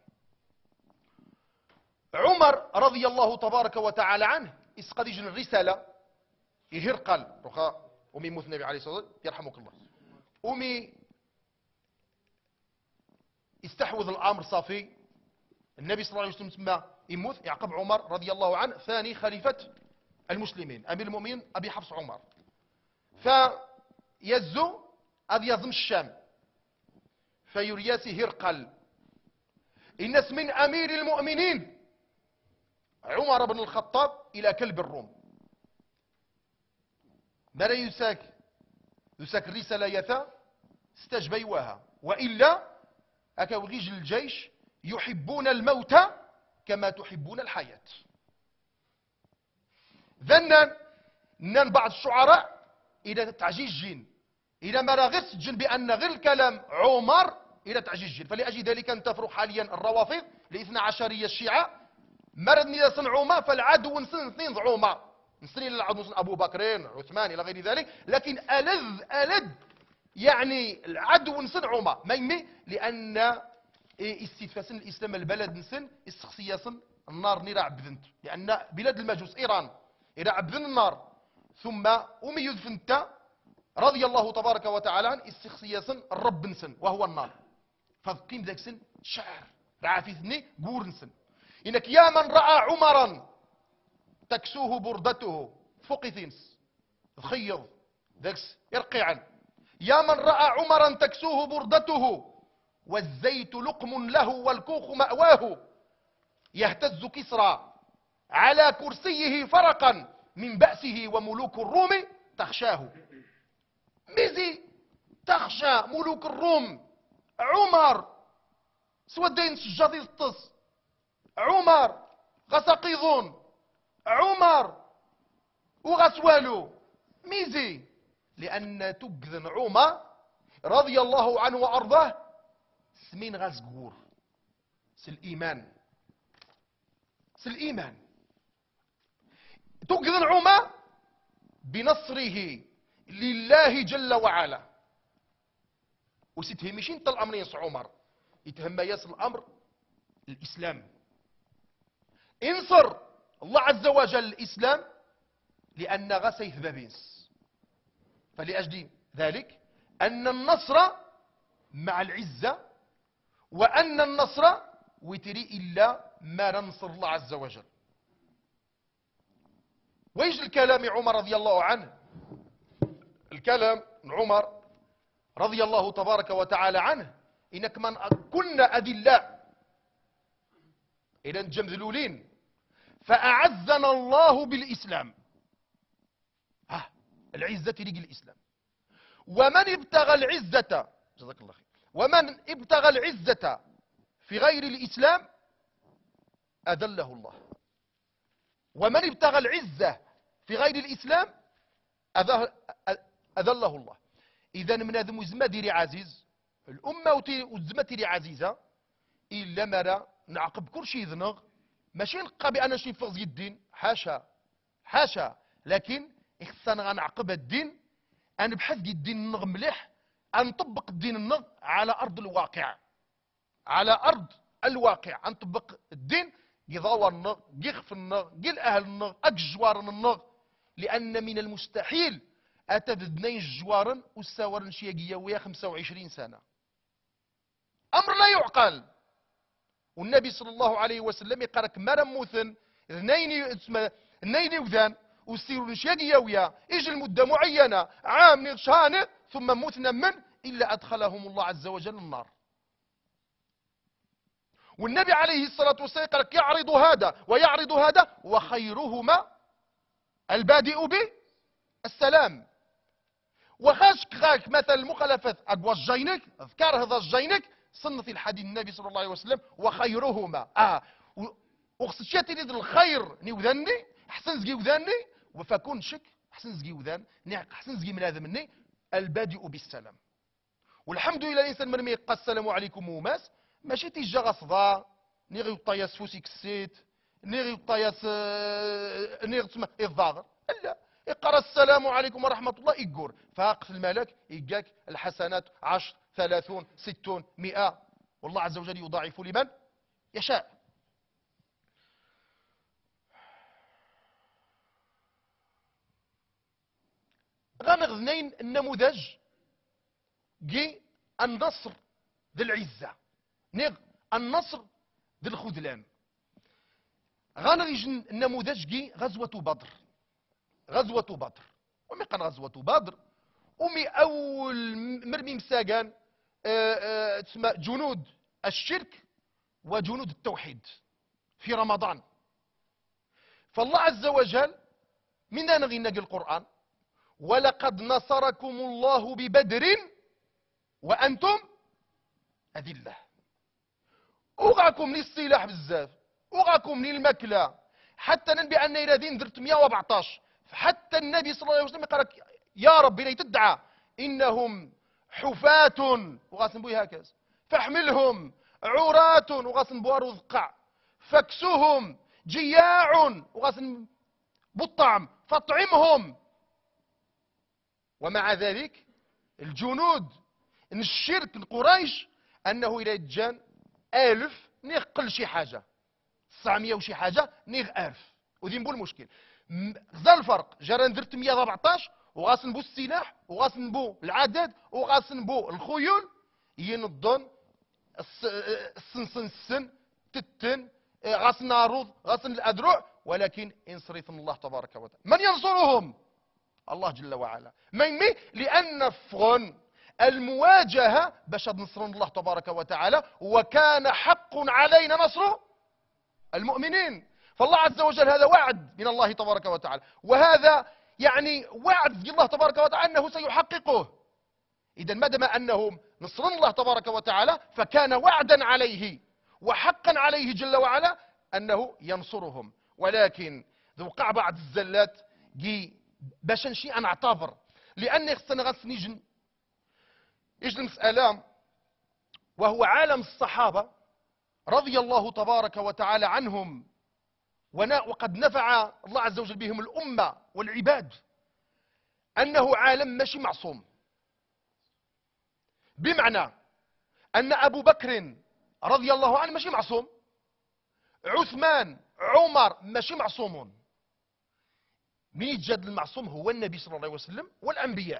عمر رضي الله تبارك وتعالى عنه إسقد يجن الرسالة يهرقل رخاء أمي موت النبي عليه الصلاة والسلام يرحمك الله أمي استحوذ الأمر صافي النبي صلى الله عليه وسلم تسمى يموت يعقب عمر رضي الله عنه ثاني خليفة المسلمين أمير المؤمنين أبي حفص عمر فيزو أذ يظم الشام فيرياسي هرقل إنس من أمير المؤمنين عمر بن الخطاب إلى كلب الروم بلا يساك يساك الرسالة يثا استجبيوها وإلا أكاوغيج الجيش يحبون الموت كما تحبون الحياة ذنن نن بعض الشعراء إذا تعجيج جين إذا ما رغس جن بأن غير الكلام عمر إلى تعجيج. فلأجل ذلك انتفروا حاليا الروافض لاثنا عشرية الشيعة مرض نيدا صنعوما فالعدو نسن اثنين ضعوما نسن إلى العدو نسن أبو بكر عثمان إلى غير ذلك، لكن ألذ ألذ يعني العدو نسن عوما ما يمي لأن استفاسن الإسلام البلد نسن السخصية النار نيرا عبدنت، لأن بلاد المجوس إيران إذا عبدن النار ثم أمي يدفنت رضي الله تبارك وتعالى عن السخصية الرب نسن وهو النار. فقيم ذاك سن شعر رعافيثني قور نسن إنك يا من رأى عمرا تكسوه بردته فوق ثينس تخيض ذاكس يرقي عنه. يا من رأى عمرا تكسوه بردته والزيت لقم له والكوخ مأواه يهتز كسرى على كرسيه فرقا من بأسه وملوك الروم تخشاه. ميزي تخشى ملوك الروم عمر سودين سجاطي الطس عمر غسقيظون عمر وغسوالو ميزي لأن تقذن عمر رضي الله عنه وأرضاه سمين غزقور سل إيمان سل إيمان تقذن عمر بنصره لله جل وعلا. وستهمش انت الأمر ينص عمر يتهم يصل الأمر الإسلام انصر الله عز وجل الإسلام لأن غسيث بابينس. فلأجل ذلك أن النصر مع العزة وأن النصر وتري إلا ما ننصر الله عز وجل. ويجي الكلام عمر رضي الله عنه الكلام عمر رضي الله تبارك وتعالى عنه إنك من كنا أدلاء إلى الجمذلولين فأعزنا الله بالإسلام. ها العزة تلقي الإسلام. ومن ابتغى العزة جزاك الله خير ومن ابتغى العزة في غير الإسلام أذله الله. ومن ابتغى العزة في غير الإسلام أذله الله. إذا من هذا مزمة ديري عزيز الأمة وزمة ديري عزيزة إلا مرة نعقب كل شيء ذنغ ماشي نلقى بأن شي فغز الدين حاشا حاشا، لكن خصنا غنعقب الدين نبحث الدين النغ مليح نطبق الدين النغ على أرض الواقع على أرض الواقع نطبق الدين يضاوى النغ يخف النغ يل أهل النغ أكجوار النغ. لأن من المستحيل أتبدنين جوارا والساورن شياقية ويا خمسة وعشرين سنة أمر لا يعقل. والنبي صلى الله عليه وسلم يقرأك مرم موثن اثنين اثنين وذان وسيروا شياقية ويا يجي المدة معينة عام نغشانة ثم موتنا من إلا أدخلهم الله عز وجل النار. والنبي عليه الصلاة والسلام يقرأك يعرض هذا ويعرض هذا وخيرهما البادئ به السلام. وخاشك خاك مثل المخالفات أقوى الجينك اذكار هذا الجينك صنف الحديث النبي صلى الله عليه وسلم وخيرهما اه وخصشيتي الخير نيوذني حسن زقي وذاني وفكون شك حسن زقي وذان حسن زقي من هذا مني البادئ بالسلام. والحمد لله الانسان من يقى السلام عليكم وماس ماشي تيجا غصضا نيغي الطياس فوسي كسيت نيغي الطياس نيغي تسمى الضاغر لا اقرا السلام عليكم ورحمه الله يقور فاقف الملك يجاك الحسنات عشر ثلاثون ستون مئة والله عز وجل يضاعف لمن يشاء. غنغذنين النموذج جي النصر ذي العزة نغ النصر ذي الخذلان. غنغيج النموذج جي غزوة بدر غزوة بدر ومي قال غزوة بدر ومي أول مرمي مساقان تسمى جنود الشرك وجنود التوحيد في رمضان. فالله عز وجل من نغي نقي القرآن ولقد نصركم الله ببدر وأنتم أذلة. أوغاكم للسلاح بزاف أوغاكم للمكلة حتى ننبي أن إلى دين درت مئة وأربعطاش حتى النبي صلى الله عليه وسلم قال يا رب إلي تدعى إنهم حفاة وغاسم بوي هكذا فاحملهم عراة وغاسن بوار وذقع فاكسوهم جياع وغاسن بالطعم فاطعمهم. ومع ذلك الجنود ان الشرك القريش انه الى جان الف نيغ قل شي حاجه تسعمية وشي حاجه نيغ الف وذي نبو المشكل غزا الفرق جرى درت مية وأربعطاش وغاسن بو السلاح وغاسن بو العدد وغاسن بو الخيول ينظن السنسن السن تتن غاسن ناروض غاسن الأدرع ولكن انصرف الله تبارك وتعالى. من ينصرهم؟ الله جل وعلا. من مي لأن فغن المواجهة باش نصر الله تبارك وتعالى وكان حق علينا نصر المؤمنين. فالله عز وجل هذا وعد من الله تبارك وتعالى وهذا يعني وعد الله تبارك وتعالى أنه سيحققه. إذا ما دام أنهم نصر الله تبارك وتعالى فكان وعدا عليه وحقا عليه جل وعلا أنه ينصرهم. ولكن وقع بعض الزلات جي باش نشي أنا أعتبر لأني خصنا غاسني يجن يجي المسألة وهو عالم الصحابة رضي الله تبارك وتعالى عنهم وقد نفع الله عز وجل بهم الأمة والعباد أنه عالم ماشي معصوم. بمعنى أن أبو بكر رضي الله عنه ماشي معصوم، عثمان عمر ماشي معصومون. من يتجاد المعصوم هو النبي صلى الله عليه وسلم والأنبياء.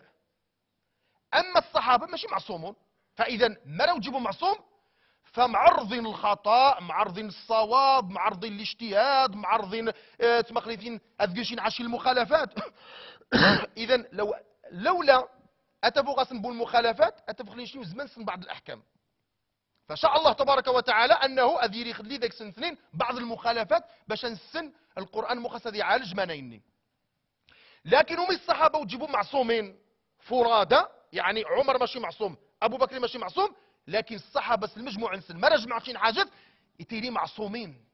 أما الصحابة ماشي معصومون. فإذا ما لو تجيبوا معصوم فمعرضين الخطأ، معرضين الصواب، معرضين الاجتهاد، معرضين اه تمخلفين أذقشين عشي المخالفات. إذا لو لولا أتبوا غاسن بو المخالفات أتبخلين شنو زمان سن بعض الأحكام. فشاء الله تبارك وتعالى أنه أذيري يخلي ذاك سن اثنين بعض المخالفات باش نسن القرآن مقصد يعالج منايني. لكن هم الصحابة وتجيبوا معصومين فرادى، يعني عمر ماشي معصوم، أبو بكر ماشي معصوم، لكن الصحابة المجموع نسن ما رجمع شي حاجات يتيري معصومين.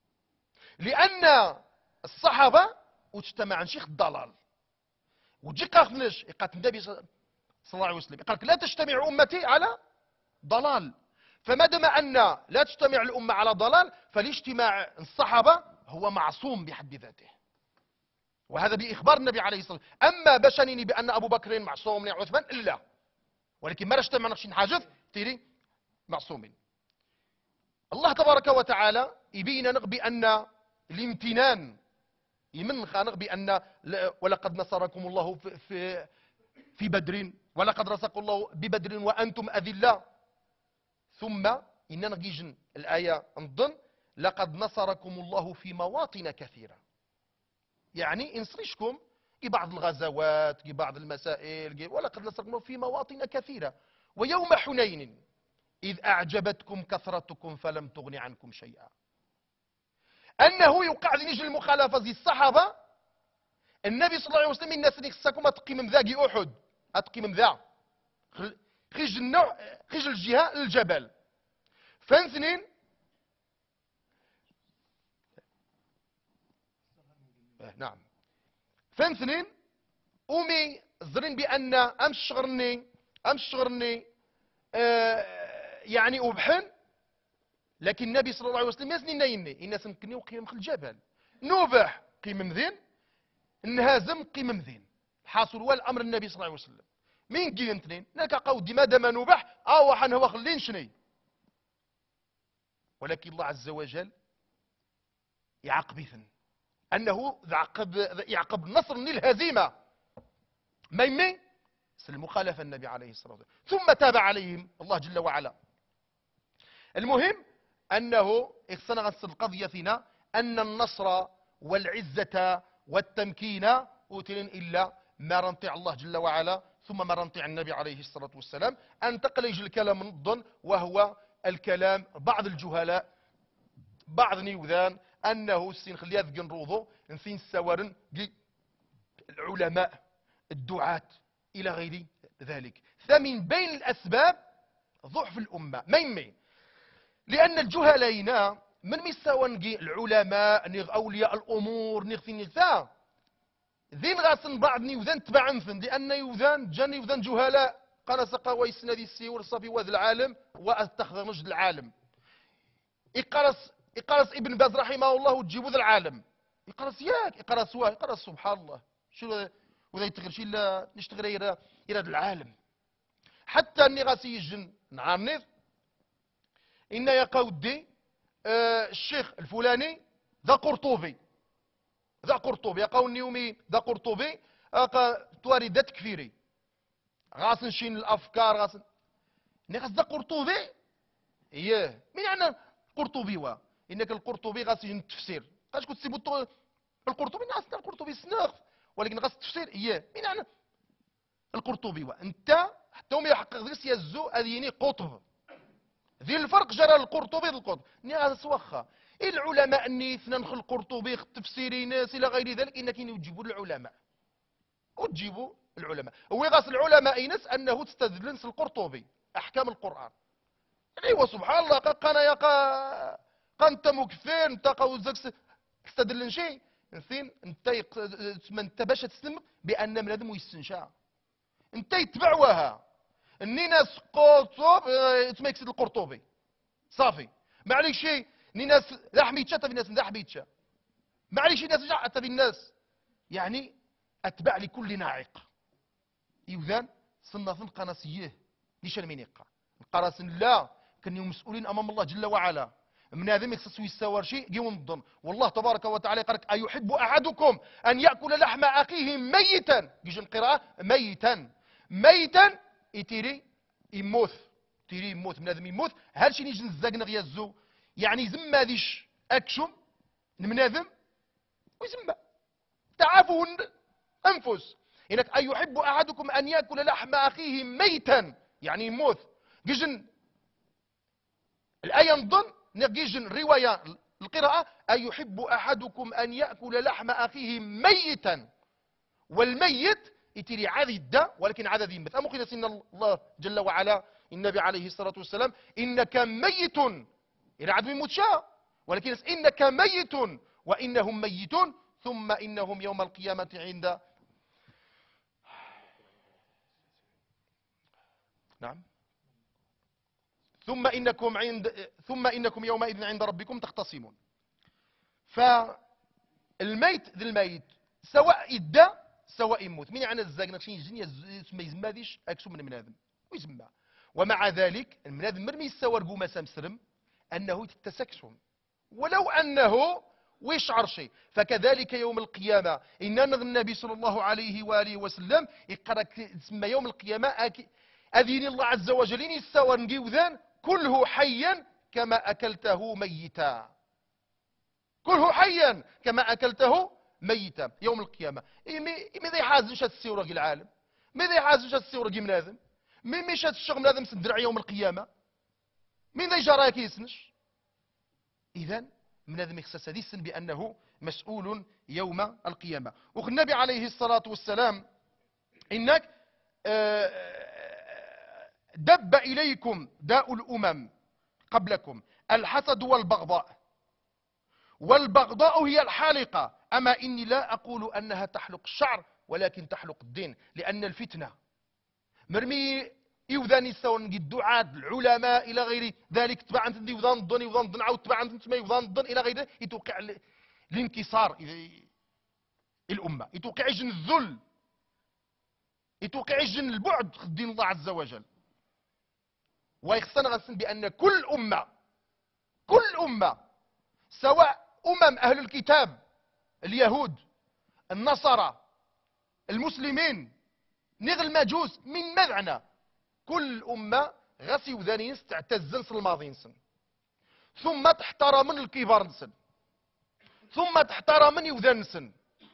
لأن الصحابة واجتمع شيخ الضلال وتجي قاخنش يقات النبي صلى الله عليه وسلم يقول لك لا تجتمع أمتي على ضلال. فما دام أن لا تجتمع الأمة على ضلال فالاجتماع الصحابة هو معصوم بحد ذاته، وهذا بإخبار النبي عليه الصلاة والسلام. أما بشنيني بأن أبو بكر معصوم من عثمان لا، ولكن ما اجتمعنا شي حاجة تيري معصومين. الله تبارك وتعالى يبين بأن الامتنان يمن خانق بأن ولقد نصركم الله في في, في بدر ولقد رزق الله ببدر وأنتم أذلة. ثم إننا نجيجن الآية نظن لقد نصركم الله في مواطن كثيرة، يعني انصرشكم في بعض الغزوات في بعض المسائل، ولقد نصركم الله في مواطن كثيرة ويوم حنين إذ أعجبتكم كثرتكم فلم تغن عنكم شيئا. أنه يوقع نيجي المخالفة زي الصحابة النبي صلى الله عليه وسلم الناس اللي خصكم أتقي من ذا أحد أتقي من ذا خرج النوع خرج الجهة للجبل فان سنين نعم فان سنين أمي زرين بأن أمش شغرني أمش شغرني آه يعني أبحن، لكن النبي صلى الله عليه وسلم يسني نيني الناس مكني وقيم خل الجبل نوبح قيم مذين انهزم قيم مذين حاصل هو الأمر النبي صلى الله عليه وسلم. مين جي اثنين ناكا قودي ما دام نوبح اه وحن هو خلين شني، ولكن الله عز وجل يعاقب إذن أنه يعقب يعقب النصر للهزيمة ما يمي المخالفة النبي عليه الصلاة والسلام ثم تاب عليهم الله جل وعلا. المهم أنه اخصنا القضية فينا أن النصر والعزة والتمكين أوتين إلا ما رنطع الله جل وعلا ثم ما رنطع النبي عليه الصلاة والسلام. أنتقل يجي الكلام من الظن وهو الكلام بعض الجهلاء بعض نيوذان أنه السين خليها ذقن روضو نسين السوارن العلماء الدعاة إلى غير ذلك. فمن بين الأسباب ضعف الأمة ما يمي لأن الجهلين من مستوى العلماء نغ أولياء الأمور نغ في نغثا ذين غاسن بعض نيوذان تبع انفن لأن يوذان جان يوذان جهلاء قناص قويسنا دي السيور صافي وذ العالم واتخذ نجد العالم يقرص يقرص ابن باز رحمه الله وتجيبوا ذا العالم يقرص ياك يقرص واه يقرص سبحان الله شو وذا يتغير شي لا نشتغل الى الى العالم حتى اني غاسي يجن نعرنيض ان يا قودي آه الشيخ الفلاني ذا قرطبي ذا قرطبي يقول يومي ذا قرطبي تواري ذا تكفيري غاس نشين الافكار غاس نغاس ذا قرطبي اييه من يعني قرطبي وا انك القرطبي غاس يجن التفسير قاش كنت تسيبو القرطبي ناس القرطبي سناخ ولكن غاس التفسير اييه من يعني القرطبي وا انت حتى هم يحقق ذيك يزو هذيني قطب ذي الفرق جرى القرطبي القطب ناس واخا العلماء النيث ننخل القرطبي تفسيري ناس الى غير ذلك انك يجيبوا العلماء وتجيبوا العلماء هو غاس العلماء ينس انه تستدلنس القرطبي احكام القران ايوا سبحان الله قنا يا قا قنت مكفين انت قوزك تستدلن شيء نسين انت انت باش تسلم بان بنادم يستنشى انت يتبعوها اني ناس قطب تما يكسد القرطبي صافي ما عليك شيء ني ناس لا حميتشا تبي الناس لا حميتشا ما عليك شي ناس جا تبي الناس يعني اتباع لكل ناعق يوذان صنف القناصيه ليش من يقع القراصن لا كانوا مسؤولين امام الله جل وعلا من هذا يخصو يستوار شيء يوم الظن والله تبارك وتعالى قال ايحب احدكم ان ياكل لحم اخيه ميتا يجي القراءه ميتا ميتا يتيري يموت تيري يموت من هذا يموت هالشي نيجي نزاقنا غيا الزو يعني زما ديش اكشم منادم ويزما تعافوا انفس انك ايحب احدكم ان ياكل لحم اخيه ميتا يعني يموت جيجن الايه نظن نجيجن روايه القراءه ايحب احدكم ان ياكل لحم اخيه ميتا والميت يتيري عادي الدا ولكن عدد يمت أم قيل سن الله جل وعلا النبي عليه الصلاة والسلام إنك ميت إلى عدو يموت شاء ولكن إنك ميت وإنهم ميتون ثم إنهم يوم القيامة عند نعم ثم إنكم عند ثم إنكم يومئذ عند ربكم تختصمون فالميت ذي الميت سواء إدى سواء يموت من يعني الزاق نقشين يجني يسمى يزماديش اكسو من بنادم ويسمى ومع ذلك البنادم مرمي يستوى رقومه سمسرم انه يتسكسون ولو انه ويشعر شيء فكذلك يوم القيامه ان النبي صلى الله عليه واله وسلم يقرا تسمى يوم القيامه اذين الله عز وجل يستوى نقيوذان كله حيا كما اكلته ميتا كله حيا كما اكلته ميتا يوم القيامة ماذا يحازنش هاد السيورة كي العالم ماذا يحازنش هاد السيورة كي منادم مين مش هاد الشغل منادم سندرع يوم القيامة مين ذا يجرى كيسنش إذا منادم يخصص هذه السن بأنه مسؤول يوم القيامة والنبي عليه الصلاة والسلام إنك دب إليكم داء الأمم قبلكم الحسد والبغضاء والبغضاء هي الحالقة أما إني لا أقول أنها تحلق الشعر ولكن تحلق الدين لأن الفتنة مرمي يوذاني سون الدعاة العلماء إلى غير ذلك تبع أنت يوذان الظن يوذان الظن عاود تبع أنت يوذان الظن إلى غير ذلك يتوقع الانكسار الأمة يتوقع يجن الذل يتوقع يجن البعد دين الله عز وجل ويخصنا غنسن بأن كل أمة كل أمة سواء أمم أهل الكتاب اليهود النصارى المسلمين نغ المجوس من مذعنا كل أمة غسي وذاني تعتزن الماضي نسن ثم تحترم من الكبار نسن ثم تحترم من يوذان نسن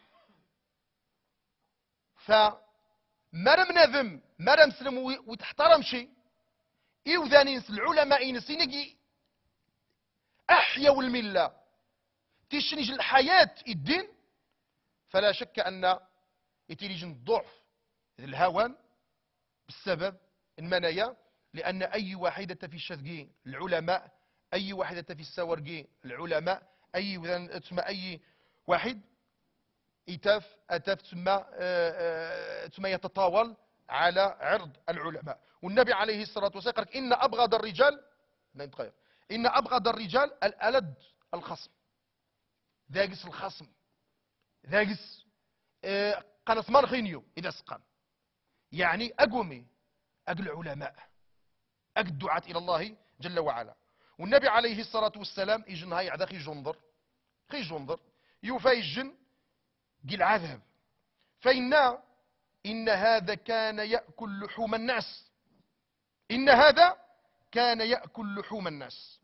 فمرم نذم مرم سلم وتحترم شيء يوذاني نسن العلماء نسينجي أحيوا الملة تشنج الحياة الدين فلا شك أن يتيجن الضعف الهوان بسبب المنايا لأن أي واحدة في الشذقي العلماء أي واحدة في السورقي العلماء أي تسمى أي واحد إتاف أتاف تسمى تسمى يتطاول على عرض العلماء. والنبي عليه الصلاة والسلام قال إن أبغض الرجال لا نتغير إن أبغض الرجال الألد الخصم، ذاقس الخصم، ذاقس آه قنص مرخينيو إذا سقام، يعني أقومي أق العلماء، أق الدعاة إلى الله جل وعلا. والنبي عليه الصلاة والسلام يجن هاي عدا خي جنظر خي جنظر يفيجن قل عذاب فإن إن هذا كان يأكل لحوم الناس، إن هذا كان يأكل لحوم الناس.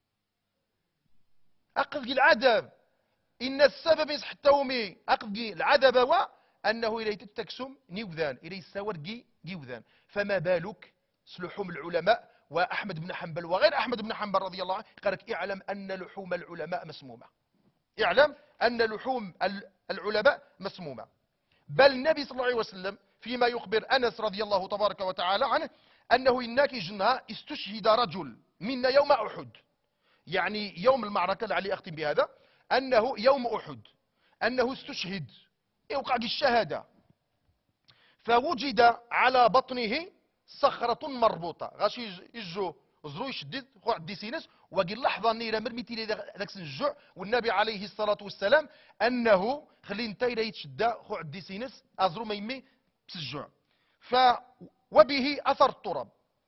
أقف العذاب إن السبب حتى ومي أقف العذاب هو أنه إلي تتكسم نيوذان إلي السورقي نيوذان، فما بالك لحوم العلماء. وأحمد بن حنبل وغير أحمد بن حنبل رضي الله عنه قالك اعلم أن لحوم العلماء مسمومة، اعلم أن لحوم العلماء مسمومة. بل النبي صلى الله عليه وسلم فيما يخبر أنس رضي الله تبارك وتعالى عنه أنه إنك جنها استشهد رجل منا يوم أحد، يعني يوم المعركة لعلي أختم بهذا، أنه يوم أحد أنه استشهد يوقع الشهادة، فوجد على بطنه صخرة مربوطة غاشي يجو زرو يشدد خو عدي سينس وقال لحظة نيرة مرميتي لي ذاك الجوع. والنبي عليه الصلاة والسلام أنه خلي انت إلى يتشدى خو عدي سينس أزرو ما يمي بسجوع. ف وبه أثر التراب،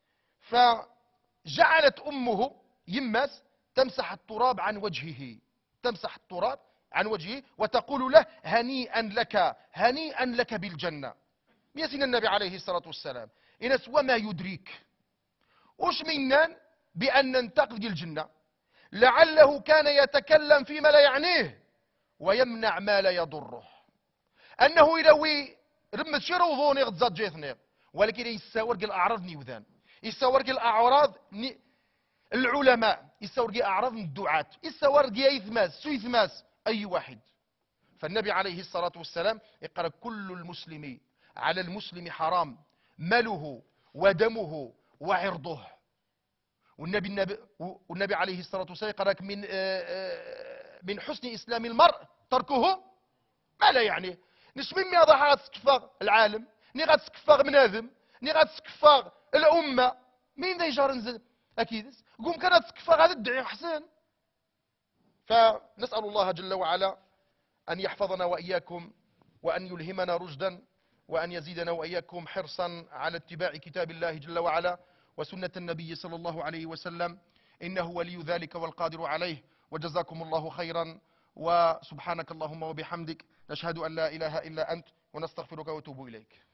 فجعلت أمه يماس تمسح التراب عن وجهه، تمسح التراب عن وجهه وتقول له هنيئا لك هنيئا لك بالجنة. ياسين النبي عليه الصلاة والسلام إنس وما يدريك وش منان بأن ننتقد الجنة، لعله كان يتكلم فيما لا يعنيه ويمنع ما لا يضره، أنه يلوي رمت شرو ظوني غتزاد جيثني، ولكن يساورق الأعراض نيوذان، يساورق الأعراض ني... العلماء، يساورق أعراض الدعاة، يساورق يثماس سو يثماس أي واحد. فالنبي عليه الصلاة والسلام يقرأ كل المسلم على المسلم حرام ماله ودمه وعرضه. والنبي النبي والنبي عليه الصلاة والسلام قالك من من حسن إسلام المرء تركه ما لا يعني. نش من هذا غاتسكفاغ العالم، ني غاتسكفاغ بنادم، ني غاتسكفاغ الأمة، مين ذا يجار نزل أكيد قوم كانت تسكفاغ هذا الدعي حسين. فنسأل الله جل وعلا أن يحفظنا وإياكم وأن يلهمنا رشدا وأن يزيدنا وإياكم حرصا على اتباع كتاب الله جل وعلا وسنة النبي صلى الله عليه وسلم، إنه ولي ذلك والقادر عليه. وجزاكم الله خيرا، وسبحانك اللهم وبحمدك نشهد أن لا إله إلا أنت ونستغفرك ونتوب إليك.